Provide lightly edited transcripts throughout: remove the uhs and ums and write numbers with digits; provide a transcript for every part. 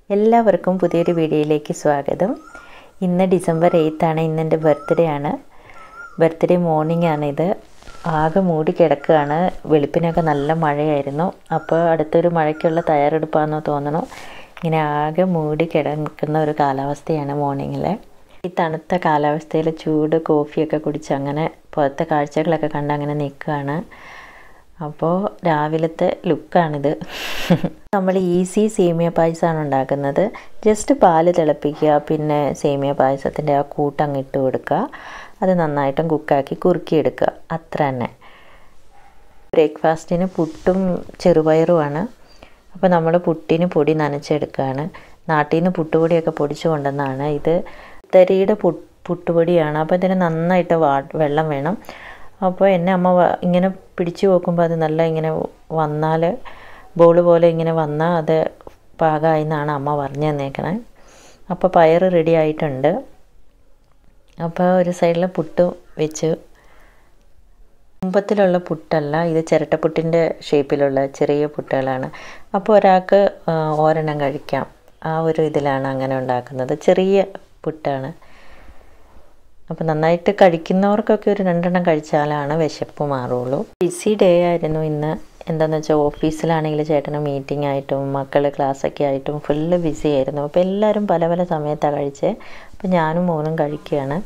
എല്ലാവർക്കും പുതിയൊരു വീഡിയോയിലേക്ക് സ്വാഗതം. ഇന്ന് ഡിസംബർ 8 ആണ്. ഇന്ന് എൻ്റെ ബർത്ത്ഡേ ആണ്. ബർത്ത്ഡേ മോർണിംഗ് ആണിത്. ആകെ മൂടി കിടക്കുകയാണ്. വെളുപ്പിനൊക്കെ നല്ല മഴയായിരുന്നു. അപ്പോൾ അടുത്തൊരു മഴയ്ക്കുള്ള തയ്യാറെടുപ്പാണെന്ന് തോന്നണു. ഇങ്ങനെ ആകെ മൂടി കിടക്കുന്ന ഒരു കാലാവസ്ഥയാണ് മോർണിംഗിൽ. ഈ തണുത്ത കാലാവസ്ഥയിൽ ചൂട് കോഫിയൊക്കെ കുടിച്ച് അങ്ങനെ പുറത്തെ കാഴ്ചകളൊക്കെ കണ്ട് അങ്ങനെ നിൽക്കുകയാണ്. അപ്പോൾ രാവിലത്തെ ലുക്കാണിത്. നമ്മൾ ഈസി സേമിയ പായസമാണ് ഉണ്ടാക്കുന്നത്. ജസ്റ്റ് പാല് തിളപ്പിക്കുക, പിന്നെ സേമിയ പായസത്തിൻ്റെ ആ കൂട്ടങ്ങ് ഇട്ട് കൊടുക്കുക, അത് നന്നായിട്ടും കുക്കാക്കി കുറുക്കിയെടുക്കുക, അത്ര തന്നെ. ബ്രേക്ക്ഫാസ്റ്റിന് പുട്ടും ചെറുപയറുമാണ്. അപ്പോൾ നമ്മൾ പുട്ടിന് പൊടി നനച്ചെടുക്കുകയാണ്. നാട്ടിൽ നിന്ന് പുട്ടുപൊടിയൊക്കെ പൊടിച്ചു കൊണ്ടുവന്നതാണ്. ഇത് തരിയുടെ പുട്ടുപൊടിയാണ്. അപ്പോൾ ഇതിന് നന്നായിട്ട് വെള്ളം വേണം. അപ്പോൾ എന്നെ അമ്മ ഇങ്ങനെ പിടിച്ചു നോക്കുമ്പോൾ അത് നല്ല ഇങ്ങനെ വന്നാൽ ബോൾ പോലെ ഇങ്ങനെ വന്നാൽ അത് പാകമായി എന്നാണ് അമ്മ പറഞ്ഞു തന്നേക്കണേ. അപ്പോൾ പയർ റെഡി ആയിട്ടുണ്ട്. അപ്പോൾ ഒരു സൈഡിൽ പുട്ട് വെച്ച്, കുമ്പത്തിലുള്ള പുട്ടല്ല, ഇത് ചിരട്ടപ്പുട്ടിൻ്റെ ഷേപ്പിലുള്ള ചെറിയ പുട്ടുകളാണ്. അപ്പോൾ ഒരാൾക്ക് ഒരെണ്ണം കഴിക്കാം, ആ ഒരു ഇതിലാണ് അങ്ങനെ ഉണ്ടാക്കുന്നത്. ചെറിയ പുട്ടാണ്. അപ്പോൾ നന്നായിട്ട് കഴിക്കുന്നവർക്കൊക്കെ ഒരു 2 എണ്ണം കഴിച്ചാലാണ് വിശപ്പ് മാറുള്ളൂ. ബിസി ഡേ ആയിരുന്നു ഇന്ന്. എന്താണെന്ന് വെച്ചാൽ ഓഫീസിലാണെങ്കിൽ ചേട്ടന് മീറ്റിംഗ് ആയിട്ടും മക്കൾ ക്ലാസ്സൊക്കെ ആയിട്ടും ഫുള്ള് ബിസി ആയിരുന്നു. അപ്പോൾ എല്ലാവരും പല പല സമയത്താണ് കഴിച്ചത്. അപ്പോൾ ഞാനും മോനും കഴിക്കുകയാണ്.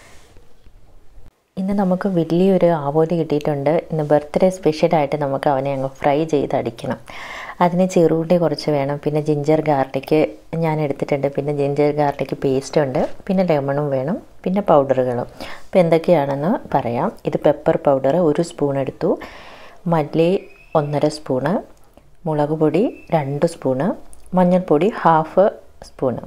ഇന്ന് നമുക്ക് വലിയൊരു ആവോലി കിട്ടിയിട്ടുണ്ട്. ഇന്ന് ബർത്ത്ഡേ സ്പെഷ്യലായിട്ട് നമുക്ക് അവനെ അങ്ങ് ഫ്രൈ ചെയ്തടിക്കണം. അതിന് ചെറുള്ളി കുറച്ച് വേണം, പിന്നെ ജിഞ്ചർ ഗാർലിക്ക് ഞാൻ എടുത്തിട്ടുണ്ട്, പിന്നെ ജിഞ്ചർ ഗാർലിക്ക് പേസ്റ്റ് ഉണ്ട്, പിന്നെ ലെമണും വേണം, പിന്നെ പൗഡറുകളും. അപ്പോൾ എന്തൊക്കെയാണെന്ന് പറയാം. ഇത് പെപ്പർ പൗഡർ 1 സ്പൂൺ എടുത്തു, മല്ലി 1.5 സ്പൂണ്, മുളക് പൊടി 2 സ്പൂണ്, മഞ്ഞൾപ്പൊടി 1/2 സ്പൂണ്,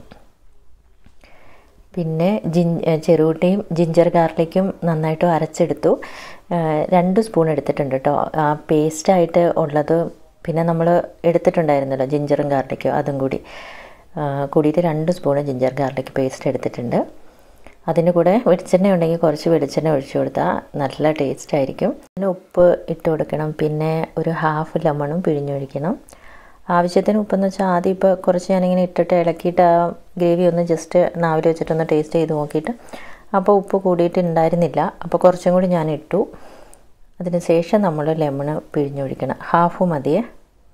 പിന്നെ ചെറുള്ളിയും ജിഞ്ചർ ഗാർലിക്കും നന്നായിട്ട് അരച്ചെടുത്തു. 2 സ്പൂൺ എടുത്തിട്ടുണ്ട് കേട്ടോ. ആ പേസ്റ്റായിട്ട് ഉള്ളത് പിന്നെ നമ്മൾ എടുത്തിട്ടുണ്ടായിരുന്നല്ലോ ജിഞ്ചറും ഗാർലിക്കും, അതും കൂടിയിട്ട് 2 സ്പൂണ് ജിഞ്ചർ ഗാർലിക് പേസ്റ്റ് എടുത്തിട്ടുണ്ട്. അതിൻ്റെ കൂടെ വെളിച്ചെണ്ണ ഉണ്ടെങ്കിൽ കുറച്ച് വെളിച്ചെണ്ണ ഒഴിച്ചു കൊടുത്താൽ നല്ല ടേസ്റ്റ് ആയിരിക്കും. പിന്നെ ഉപ്പ് ഇട്ട് കൊടുക്കണം, പിന്നെ ഒരു 1/2 ലെമണും പിഴിഞ്ഞൊഴിക്കണം. ആവശ്യത്തിന് ഉപ്പെന്ന് വെച്ചാൽ ആദ്യം ഇപ്പോൾ കുറച്ച് ഞാനിങ്ങനെ ഇട്ടിട്ട് ഇളക്കിയിട്ട് ആ ഗ്രേവി ഒന്ന് ജസ്റ്റ് നാവിൽ വെച്ചിട്ടൊന്ന് ടേസ്റ്റ് ചെയ്ത് നോക്കിയിട്ട് അപ്പോൾ ഉപ്പ് കൂടിയിട്ടുണ്ടായിരുന്നില്ല, അപ്പോൾ കുറച്ചും കൂടി ഞാൻ ഇട്ടു. അതിന് ശേഷം നമ്മൾ ലെമണ് പിഴിഞ്ഞൊഴിക്കണം. 1/2 മതിയേ.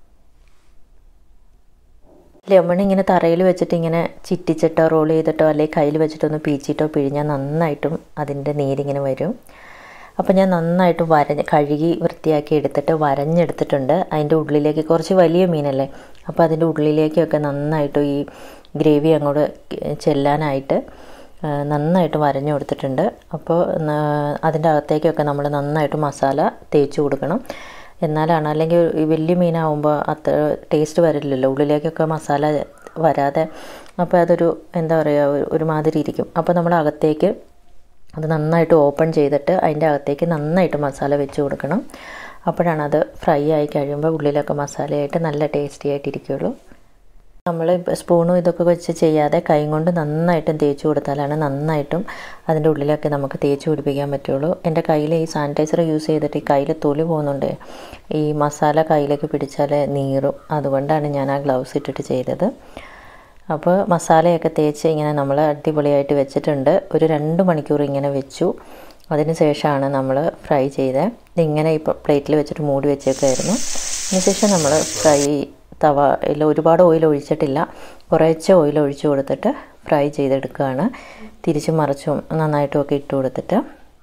ലെമൺ ഇങ്ങനെ തറയിൽ വെച്ചിട്ട് ഇങ്ങനെ ചിറ്റിച്ചിട്ടോ റോൾ ചെയ്തിട്ടോ അല്ലെങ്കിൽ കയ്യിൽ വെച്ചിട്ടൊന്ന് പീച്ചിട്ടോ പിഴിഞ്ഞാൽ നന്നായിട്ടും അതിൻ്റെ നീരിങ്ങനെ വരും. അപ്പോൾ ഞാൻ നന്നായിട്ട് കഴുകി വൃത്തിയാക്കി എടുത്തിട്ട് വരഞ്ഞെടുത്തിട്ടുണ്ട്. അതിൻ്റെ ഉള്ളിലേക്ക് കുറച്ച് വലിയ മീനല്ലേ, അപ്പോൾ അതിൻ്റെ ഉള്ളിലേക്കൊക്കെ നന്നായിട്ട് ഈ ഗ്രേവി അങ്ങോട്ട് ചെല്ലാനായിട്ട് നന്നായിട്ട് വരഞ്ഞു കൊടുത്തിട്ടുണ്ട്. അപ്പോൾ അതിൻ്റെ അകത്തേക്കൊക്കെ നമ്മൾ നന്നായിട്ട് മസാല തേച്ച് കൊടുക്കണം. എന്നാലാണ്, അല്ലെങ്കിൽ വലിയ മീനാവുമ്പോൾ അത്ര ടേസ്റ്റ് വരില്ലല്ലോ, ഉള്ളിലേക്കൊക്കെ മസാല വരാതെ. അപ്പോൾ അതൊരു എന്താ പറയുക, ഒരുമാതിരി ഇരിക്കും. അപ്പോൾ നമ്മൾ അകത്തേക്ക് അത് നന്നായിട്ട് ഓപ്പൺ ചെയ്തിട്ട് അതിൻ്റെ അകത്തേക്ക് നന്നായിട്ട് മസാല വെച്ച് കൊടുക്കണം. അപ്പോഴാണ് അത് ഫ്രൈ ആയി കഴിയുമ്പോൾ ഉള്ളിലൊക്കെ മസാലയായിട്ട് നല്ല ടേസ്റ്റി ആയിട്ടിരിക്കുള്ളൂ. നമ്മൾ സ്പൂണും ഇതൊക്കെ വെച്ച് ചെയ്യാതെ കൈ കൊണ്ട് നന്നായിട്ടും തേച്ച് കൊടുത്താലാണ് നന്നായിട്ടും അതിൻ്റെ ഉള്ളിലൊക്കെ നമുക്ക് തേച്ച് പിടിപ്പിക്കാൻ പറ്റുള്ളൂ. എൻ്റെ കയ്യിൽ ഈ സാനിറ്റൈസർ യൂസ് ചെയ്തിട്ട് ഈ കയ്യിൽ തൊലി പോകുന്നുണ്ട്. ഈ മസാല കയ്യിലേക്ക് പിടിച്ചാൽ നീറും. അതുകൊണ്ടാണ് ഞാൻ ആ ഗ്ലൗസ് ഇട്ടിട്ട് ചെയ്തത്. അപ്പോൾ മസാലയൊക്കെ തേച്ച് ഇങ്ങനെ നമ്മൾ അടിപൊളിയായിട്ട് വെച്ചിട്ടുണ്ട്. ഒരു 2 മണിക്കൂർ ഇങ്ങനെ വെച്ചു. അതിന് ശേഷമാണ് നമ്മൾ ഫ്രൈ ചെയ്തത്. ഇതിങ്ങനെ ഇപ്പോൾ പ്ലേറ്റിൽ വെച്ചിട്ട് മൂടി വെച്ചേക്കായിരുന്നു. അതിനുശേഷം നമ്മൾ തവയിൽ ഒരുപാട് ഓയിൽ ഒഴിച്ചിട്ടില്ല, കുറേശ്ശെ ഓയിൽ ഒഴിച്ച് കൊടുത്തിട്ട് ഫ്രൈ ചെയ്തെടുക്കുകയാണ്. തിരിച്ചും മറിച്ചും നന്നായിട്ടുമൊക്കെ ഇട്ട് കൊടുത്തിട്ട്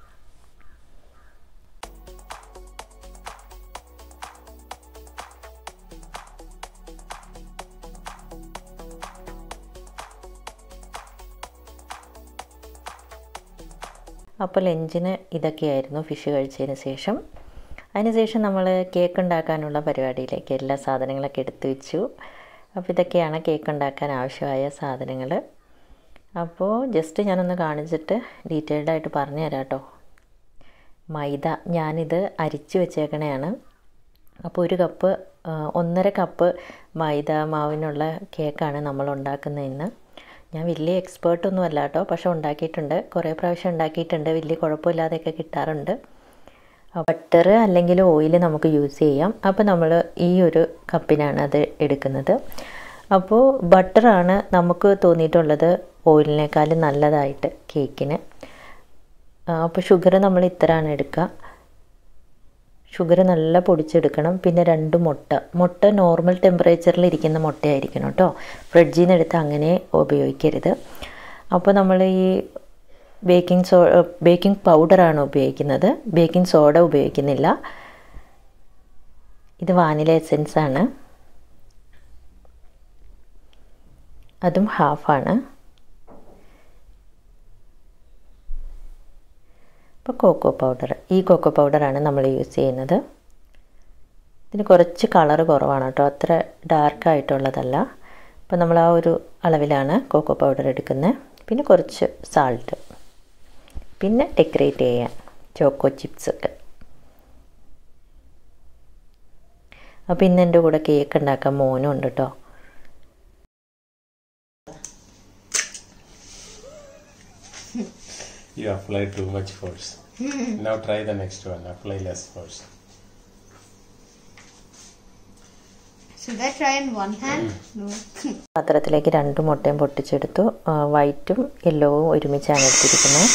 അപ്പോൾ ലഞ്ചിന് ഇതൊക്കെയായിരുന്നു ഫിഷ് കഴിച്ചതിന് ശേഷം. അതിനുശേഷം നമ്മൾ കേക്ക് ഉണ്ടാക്കാനുള്ള പരിപാടിയിലേക്ക് എല്ലാ സാധനങ്ങളൊക്കെ എടുത്തു വെച്ചു. അപ്പോൾ ഇതൊക്കെയാണ് കേക്ക് ഉണ്ടാക്കാൻ ആവശ്യമായ സാധനങ്ങൾ. അപ്പോൾ ജസ്റ്റ് ഞാനൊന്ന് കാണിച്ചിട്ട് ഡീറ്റെയിൽഡായിട്ട് പറഞ്ഞു തരാം കേട്ടോ. മൈദ ഞാനിത് അരിച്ച് വെച്ചേക്കണതാണ്. അപ്പോൾ 1.5 കപ്പ് മൈദ മാവിനുള്ള കേക്കാണ് നമ്മൾ ഉണ്ടാക്കുന്നത് ഇന്ന്. ഞാൻ വലിയ എക്സ്പേർട്ടൊന്നും അല്ല കേട്ടോ, പക്ഷെ ഉണ്ടാക്കിയിട്ടുണ്ട്, കുറേ പ്രാവശ്യം ഉണ്ടാക്കിയിട്ടുണ്ട്, വലിയ കുഴപ്പമില്ലാതെയൊക്കെ കിട്ടാറുണ്ട്. ബട്ടർ അല്ലെങ്കിൽ ഓയിൽ നമുക്ക് യൂസ് ചെയ്യാം. അപ്പോൾ നമ്മൾ ഈ ഒരു കപ്പിനാണ് അത് എടുക്കുന്നത്. അപ്പോൾ ബട്ടറാണ് നമുക്ക് തോന്നിയിട്ടുള്ളത് ഓയിലിനേക്കാളും നല്ലതായിട്ട് കേക്കിന്. അപ്പോൾ ഷുഗർ നമ്മൾ ഇത്രയാണ് എടുക്കുക. ഷുഗർ നല്ല പൊടിച്ചെടുക്കണം. പിന്നെ 2 മുട്ട നോർമൽ ടെമ്പറേച്ചറിൽ ഇരിക്കുന്ന മുട്ടയായിരിക്കണം കേട്ടോ. ഫ്രിഡ്ജിൽ നിന്ന് എടുത്ത് അങ്ങനെ ഉപയോഗിക്കരുത്. അപ്പോൾ നമ്മൾ ഈ ബേക്കിംഗ് പൗഡറാണ് ഉപയോഗിക്കുന്നത്, ബേക്കിംഗ് സോഡ ഉപയോഗിക്കുന്നില്ല. ഇത് വാനില എസെൻസ് ആണ്, അതും ഹാഫാണ്. ഇപ്പോൾ ഈ കോക്കോ പൗഡറാണ് നമ്മൾ യൂസ് ചെയ്യുന്നത്. ഇതിന് കുറച്ച് കളർ കുറവാണ് കേട്ടോ, അത്ര ഡാർക്കായിട്ടുള്ളതല്ല. അപ്പോൾ നമ്മൾ ആ ഒരു അളവിലാണ് കോക്കോ പൗഡർ എടുക്കുന്നത്. പിന്നെ കുറച്ച് സാൾട്ട്, പിന്നെ ഡെക്കറേറ്റ് ചെയ്യാൻ ചോക്കോ ചിപ്സൊക്കെ. അപ്പോൾ ഇന്ന് എൻ്റെ കൂടെ കേക്ക് ഉണ്ടാക്കാൻ മോനും ഉണ്ട് കേട്ടോ. You applied too much force. Now try the next one. Apply less force. Should I try in one hand? No. പാത്രത്തിലേക്ക് 2 മുട്ടയും പൊട്ടിച്ചെടുത്തു. വൈറ്റും യെല്ലോവും ഒരുമിച്ചാണ് എടുത്തിരിക്കുന്നത്.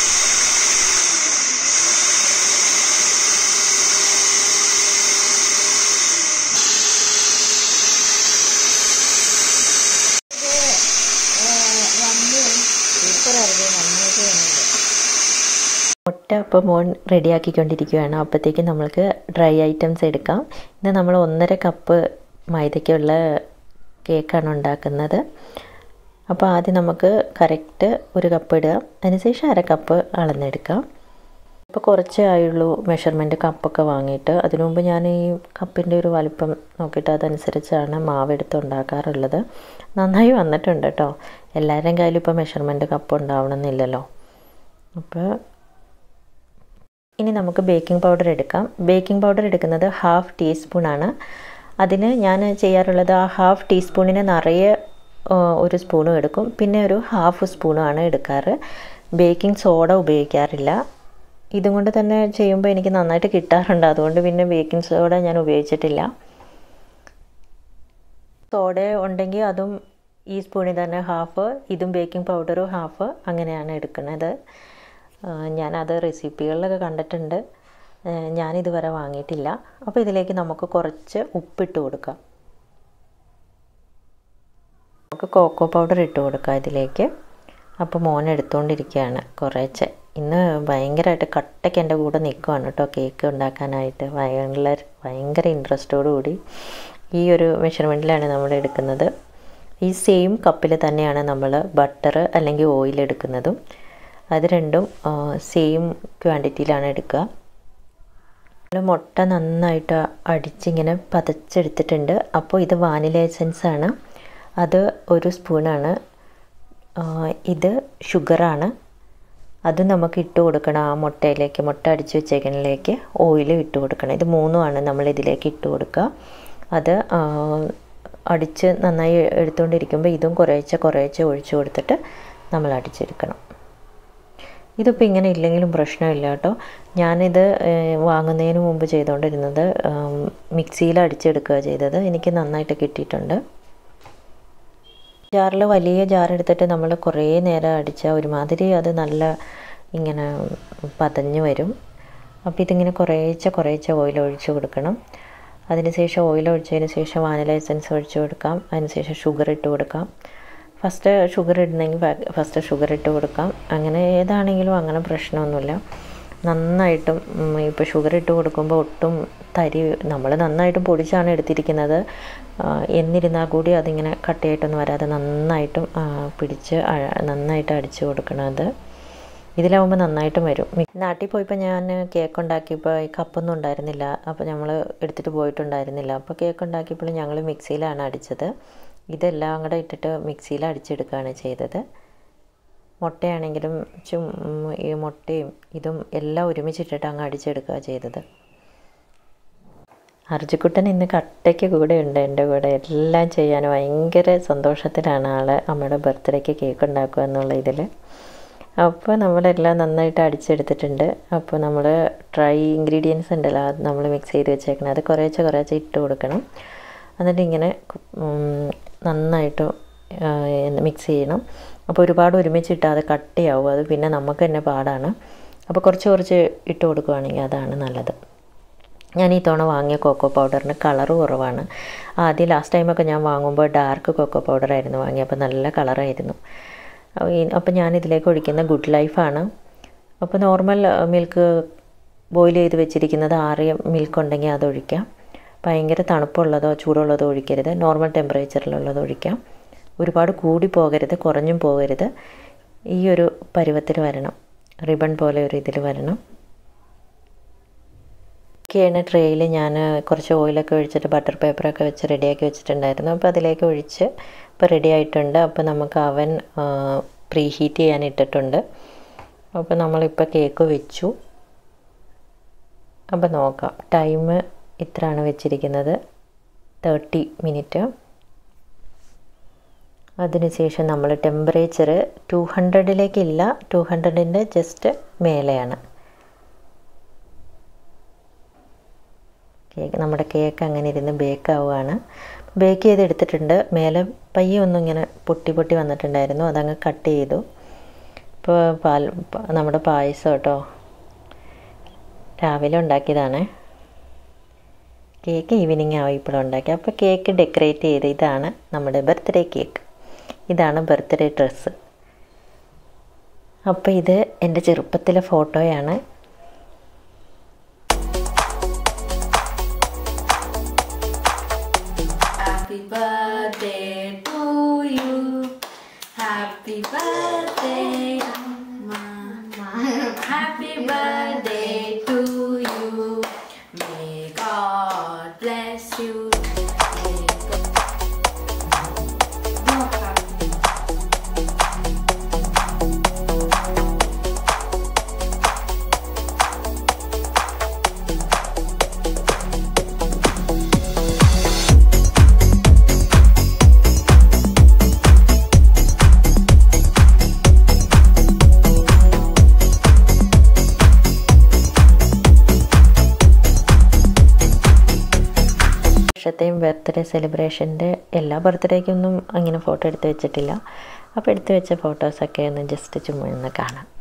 മുട്ട അപ്പോൾ മോൻ റെഡിയാക്കിക്കൊണ്ടിരിക്കുകയാണ്. അപ്പോഴത്തേക്ക് നമ്മൾക്ക് ഡ്രൈ ഐറ്റംസ് എടുക്കാം. ഇന്ന് നമ്മൾ 1.5 കപ്പ് മൈദയ്ക്കുള്ള കേക്കാണ് ഉണ്ടാക്കുന്നത്. അപ്പോൾ ആദ്യം നമുക്ക് കറക്റ്റ് 1 കപ്പ് ഇടുക, അതിനുശേഷം 1/2 കപ്പ് അളന്നെടുക്കാം. ഇപ്പോൾ കുറച്ചേ ആയുള്ളൂ മെഷർമെൻറ്റ് കപ്പൊക്കെ വാങ്ങിയിട്ട്. അതിനു മുമ്പ് ഞാൻ ഈ കപ്പിൻ്റെ ഒരു വലിപ്പം നോക്കിയിട്ട് അതനുസരിച്ചാണ് മാവ് എടുത്ത് ഉണ്ടാക്കാറുള്ളത്. നന്നായി വന്നിട്ടുണ്ട് കേട്ടോ. എല്ലാവരുടെയും കയ്യിലും ഇപ്പോൾ മെഷർമെൻറ്റ് കപ്പ് ഉണ്ടാവണമെന്നില്ലല്ലോ. അപ്പോൾ ഇനി നമുക്ക് ബേക്കിംഗ് പൗഡർ എടുക്കാം. ബേക്കിംഗ് പൗഡർ എടുക്കുന്നത് 1/2 ടീസ്പൂണാണ്. അതിന് ഞാൻ ചെയ്യാറുള്ളത് ആ 1/2 ടീസ്പൂണിന് നിറയെ 1 സ്പൂണും എടുക്കും, പിന്നെ ഒരു 1/2 സ്പൂണുമാണ് എടുക്കാറ്. ബേക്കിംഗ് സോഡ ഉപയോഗിക്കാറില്ല. ഇതും കൊണ്ട് തന്നെ ചെയ്യുമ്പോൾ എനിക്ക് നന്നായിട്ട് കിട്ടാറുണ്ട്. അതുകൊണ്ട് പിന്നെ ബേക്കിംഗ് സോഡ ഞാൻ ഉപയോഗിച്ചിട്ടില്ല. സോഡ ഉണ്ടെങ്കിൽ അതും ഈ സ്പൂണിൽ തന്നെ 1/2, ഇതും ബേക്കിംഗ് പൗഡറും 1/2, അങ്ങനെയാണ് എടുക്കുന്നത്. ഞാനത് റെസിപ്പികളിലൊക്കെ കണ്ടിട്ടുണ്ട്, ഞാനിതുവരെ വാങ്ങിയിട്ടില്ല. അപ്പോൾ ഇതിലേക്ക് നമുക്ക് കുറച്ച് ഉപ്പിട്ട് കൊടുക്കാം. നമുക്ക് കോക്കോ പൗഡർ ഇട്ട് കൊടുക്കാം ഇതിലേക്ക്. അപ്പോൾ മോൻ എടുത്തുകൊണ്ടിരിക്കുകയാണ് കുറേശ്ശെ. ഇന്ന് ഭയങ്കരമായിട്ട് കട്ടയ്ക്ക് എൻ്റെ കൂടെ നിൽക്കുവാണ് കേട്ടോ കേക്ക് ഉണ്ടാക്കാനായിട്ട്. ഭയങ്കര ഇൻട്രസ്റ്റോടു കൂടി ഈ ഒരു മെഷർമെൻറ്റിലാണ് നമ്മൾ എടുക്കുന്നത്. ഈ സെയിം കപ്പിൽ തന്നെയാണ് നമ്മൾ ബട്ടർ അല്ലെങ്കിൽ ഓയിൽ എടുക്കുന്നതും. അത് രണ്ടും സെയിം ക്വാണ്ടിറ്റിയിലാണ് എടുക്കുക. നമ്മൾ മുട്ട നന്നായിട്ട് അടിച്ചിങ്ങനെ പതച്ചെടുത്തിട്ടുണ്ട്. അപ്പോൾ ഇത് വാനില എസെൻസ് ആണ്, അത് 1 സ്പൂണാണ്. ഇത് ഷുഗറാണ്, അത് നമുക്ക് ഇട്ട് കൊടുക്കണം. ആ മുട്ടയിലേക്ക്, മുട്ട അടിച്ച് വെച്ചേക്കണിലേക്ക് ഓയിൽ ഇട്ട് കൊടുക്കണം. ഇത് 3ഉമാണ് നമ്മൾ ഇതിലേക്ക് ഇട്ട് കൊടുക്കുക. അത് അടിച്ച് നന്നായി എടുത്തുകൊണ്ടിരിക്കുമ്പോൾ ഇതും കുറേശ്ശെ ഒഴിച്ചു കൊടുത്തിട്ട് നമ്മൾ അടിച്ചെടുക്കണം. ഇതിപ്പോൾ ഇങ്ങനെ ഇല്ലെങ്കിലും പ്രശ്നമില്ല കേട്ടോ. ഞാനിത് വാങ്ങുന്നതിന് മുമ്പ് ചെയ്തുകൊണ്ടിരുന്നത് മിക്സിയിൽ അടിച്ചെടുക്കുക ചെയ്തത്. എനിക്ക് നന്നായിട്ട് കിട്ടിയിട്ടുണ്ട്. ജാറിൽ വലിയ ജാർ എടുത്തിട്ട് നമ്മൾ കുറേ നേരം അടിച്ചാൽ ഒരുമാതിരി അത് നല്ല ഇങ്ങനെ പതഞ്ഞ് വരും. അപ്പോൾ ഇതിങ്ങനെ കുറേശ്ശെ ഓയിൽ ഒഴിച്ച് കൊടുക്കണം. അതിനുശേഷം ഓയിൽ ഒഴിച്ചതിന് ശേഷം വാനില എസൻസ് ഒഴിച്ച് കൊടുക്കാം. അതിനുശേഷം ഷുഗർ ഇട്ട് കൊടുക്കാം. ഫസ്റ്റ് ഷുഗർ ഇടുന്നെങ്കിൽ ഫസ്റ്റ് ഷുഗർ ഇട്ട് കൊടുക്കാം. അങ്ങനെ ഏതാണെങ്കിലും അങ്ങനെ പ്രശ്നമൊന്നുമില്ല. നന്നായിട്ടും ഇപ്പോൾ ഷുഗർ ഇട്ട് കൊടുക്കുമ്പോൾ ഒട്ടും നമ്മൾ നന്നായിട്ടും പൊടിച്ചാണ് എടുത്തിരിക്കുന്നത്. എന്നിരുന്നാൽ കൂടി അതിങ്ങനെ കട്ടയായിട്ടൊന്നും വരാതെ നന്നായിട്ടും പിടിച്ച് നന്നായിട്ട് അടിച്ചു കൊടുക്കണം. അത് ഇതിലാവുമ്പോൾ നന്നായിട്ടും വരും. നാട്ടിൽ പോയപ്പോൾ ഞാൻ കേക്ക് ഉണ്ടാക്കിയപ്പോൾ ഈ കപ്പൊന്നും ഉണ്ടായിരുന്നില്ല. അപ്പോൾ നമ്മൾ എടുത്തിട്ട് പോയിട്ടുണ്ടായിരുന്നില്ല. അപ്പോൾ കേക്ക് ഉണ്ടാക്കിയപ്പോൾ ഞങ്ങൾ മിക്സിയിലാണ് അടിച്ചത്. ഇതെല്ലാം കൂടെ ഇട്ടിട്ട് മിക്സിയിൽ അടിച്ചെടുക്കുകയാണ് ചെയ്തത്. മുട്ടയാണെങ്കിലും ഈ മുട്ടയും ഇതും എല്ലാം ഒരുമിച്ചിട്ടിട്ട് അങ്ങ് അടിച്ചെടുക്കുക ചെയ്തത്. അർജുക്കുട്ടൻ ഇന്ന് കട്ടയ്ക്ക് കൂടെ ഉണ്ട് എൻ്റെ കൂടെ. എല്ലാം ചെയ്യാൻ ഭയങ്കര സന്തോഷത്തിലാണ് ആൾ. അമ്മയുടെ ബർത്ത്ഡേക്ക് കേക്ക് ഉണ്ടാക്കുക എന്നുള്ള ഇതിൽ. അപ്പോൾ നമ്മളെല്ലാം നന്നായിട്ട് അടിച്ചെടുത്തിട്ടുണ്ട്. അപ്പോൾ നമ്മൾ ഡ്രൈ ഇൻഗ്രീഡിയൻസ് ഉണ്ടല്ലോ, അത് നമ്മൾ മിക്സ് ചെയ്ത് വെച്ചേക്കണം. അത് കുറേശ്ശെ ഇട്ട് കൊടുക്കണം. എന്നിട്ട് ഇങ്ങനെ നന്നായിട്ട് മിക്സ് ചെയ്യണം. അപ്പോൾ ഒരുപാട് ഒരുമിച്ചിട്ടാൽ കട്ടിയാവും, അത് പിന്നെ നമുക്ക് തന്നെ പാടാണ്. അപ്പോൾ കുറച്ച് കുറച്ച് ഇട്ട് കൊടുക്കുകയാണെങ്കിൽ അതാണ് നല്ലത്. ഞാൻ ഈ തവണ വാങ്ങിയ കൊക്കോ പൗഡറിന് കളറ് കുറവാണ്. ആദ്യം ലാസ്റ്റ് ടൈമൊക്കെ ഞാൻ വാങ്ങുമ്പോൾ ഡാർക്ക് കൊക്കോ പൗഡറായിരുന്നു വാങ്ങി, അപ്പോൾ നല്ല കളറായിരുന്നു. അപ്പോൾ ഞാനിതിലേക്ക് ഒഴിക്കുന്ന ഗുഡ് ലൈഫാണ്. അപ്പോൾ നോർമൽ മിൽക്ക് ബോയിൽ ചെയ്ത് വെച്ചിരിക്കുന്നത് ആറിയ മിൽക്ക് ഉണ്ടെങ്കിൽ അതൊഴിക്കാം. ഭയങ്കര തണുപ്പുള്ളതോ ചൂടുള്ളതോ ഒഴിക്കരുത്, നോർമൽ ടെമ്പറേച്ചറിലുള്ളത് ഒഴിക്കാം. ഒരുപാട് കൂടി പോകരുത്, കുറഞ്ഞും പോകരുത്. ഈ ഒരു പരുവത്തിൽ വരണം, റിബൺ പോലെ ഒരു ഇതിൽ വരണം. ഒക്കെയാണ് ട്രേയിൽ ഞാൻ കുറച്ച് ഓയിലൊക്കെ ഒഴിച്ചിട്ട് ബട്ടർ പേപ്പറൊക്കെ വെച്ച് റെഡിയാക്കി വെച്ചിട്ടുണ്ടായിരുന്നു. അപ്പോൾ അതിലേക്ക് ഒഴിച്ച് ഇപ്പോൾ റെഡി ആയിട്ടുണ്ട്. അപ്പോൾ നമുക്ക് അവൻ പ്രീ ഹീറ്റ് ചെയ്യാൻ ഇട്ടിട്ടുണ്ട്. അപ്പോൾ നമ്മളിപ്പോൾ കേക്ക് വെച്ചു. അപ്പോൾ നോക്കാം, ടൈം ഇത്രയാണ് വെച്ചിരിക്കുന്നത്, 30 മിനിറ്റ്. അതിനുശേഷം നമ്മൾ ടെമ്പറേച്ചർ 200ലേക്കില്ല, 200ൻ്റെ ജസ്റ്റ് മേലെയാണ്. നമ്മുടെ കേക്ക് അങ്ങനെ ഇരുന്ന് ബേക്ക് ആവുകയാണ്. ബേക്ക് ചെയ്തെടുത്തിട്ടുണ്ട്. മേലെ പയ്യെ ഒന്നും ഇങ്ങനെ പൊട്ടി പൊട്ടി വന്നിട്ടുണ്ടായിരുന്നു, അതങ്ങ് കട്ട് ചെയ്തു. ഇപ്പോൾ നമ്മുടെ പായസം കേട്ടോ, രാവിലെ ഉണ്ടാക്കിയതാണ്. കേക്ക് ഈവനിങ് ആവും ഇപ്പോഴും ഉണ്ടാക്കി. അപ്പോൾ കേക്ക് ഡെക്കറേറ്റ് ചെയ്ത്, ഇതാണ് നമ്മുടെ ബർത്ത്ഡേ കേക്ക്, ഇതാണ് ബർത്ത്ഡേ ഡ്രസ്സ്. അപ്പോൾ ഇത് എൻ്റെ ചെറുപ്പത്തിലെ ഫോട്ടോയാണ്. Happy birthday to you. Happy birthday, Mama. Happy birthday to you. May God bless you. വർഷത്തെയും ബർത്ത്ഡേ സെലിബ്രേഷൻ്റെ എല്ലാ ബർത്ത്ഡേക്കൊന്നും അങ്ങനെ ഫോട്ടോ എടുത്ത് വെച്ചിട്ടില്ല. അപ്പോൾ എടുത്ത് വെച്ച ഫോട്ടോസൊക്കെ ഒന്ന് ജസ്റ്റ് ചുമ്മാ ഒന്ന് കാണാം.